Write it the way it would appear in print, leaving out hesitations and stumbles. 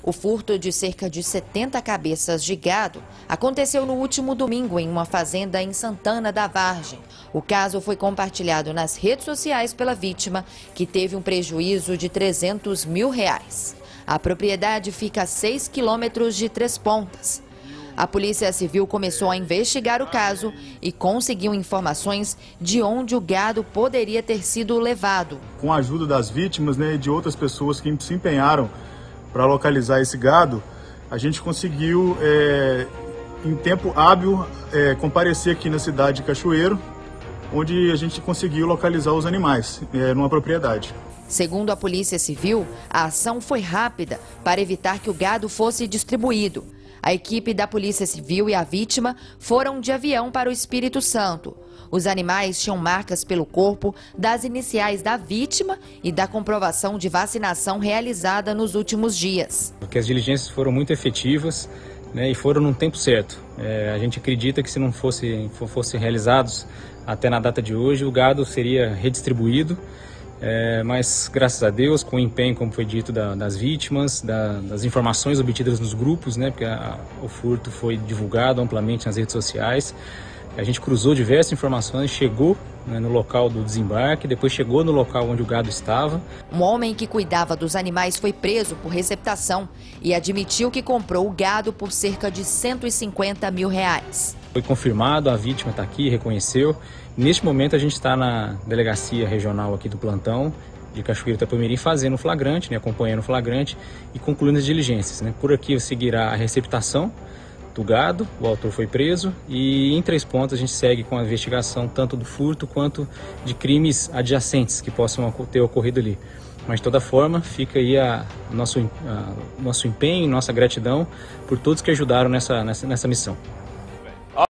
O furto de cerca de 70 cabeças de gado aconteceu no último domingo em uma fazenda em Santana da Vargem. O caso foi compartilhado nas redes sociais pela vítima, que teve um prejuízo de R$300 mil. A propriedade fica a 6 quilômetros de Três Pontas. A Polícia Civil começou a investigar o caso e conseguiu informações de onde o gado poderia ter sido levado. Com a ajuda das vítimas, e de outras pessoas que se empenharam para localizar esse gado, a gente conseguiu, em tempo hábil, comparecer aqui na cidade de Cachoeiro, onde a gente conseguiu localizar os animais, numa propriedade. Segundo a Polícia Civil, a ação foi rápida para evitar que o gado fosse distribuído. A equipe da Polícia Civil e a vítima foram de avião para o Espírito Santo. Os animais tinham marcas pelo corpo das iniciais da vítima e da comprovação de vacinação realizada nos últimos dias. Porque as diligências foram muito efetivas, e foram no tempo certo. A gente acredita que se não fossem realizados até na data de hoje, o gado seria redistribuído. Mas graças a Deus, com o empenho, como foi dito, das vítimas, das informações obtidas nos grupos, porque o furto foi divulgado amplamente nas redes sociais. A gente cruzou diversas informações, chegou no local do desembarque, depois chegou no local onde o gado estava. Um homem que cuidava dos animais foi preso por receptação e admitiu que comprou o gado por cerca de R$150 mil. Foi confirmado, a vítima está aqui, reconheceu. Neste momento a gente está na delegacia regional aqui do plantão de Cachoeiro Itapemirim fazendo o flagrante, acompanhando o flagrante e concluindo as diligências. Por aqui seguirá a receptação do gado, o autor foi preso e em Três Pontas a gente segue com a investigação tanto do furto quanto de crimes adjacentes que possam ter ocorrido ali. Mas de toda forma fica aí nosso empenho, nossa gratidão por todos que ajudaram nessa missão.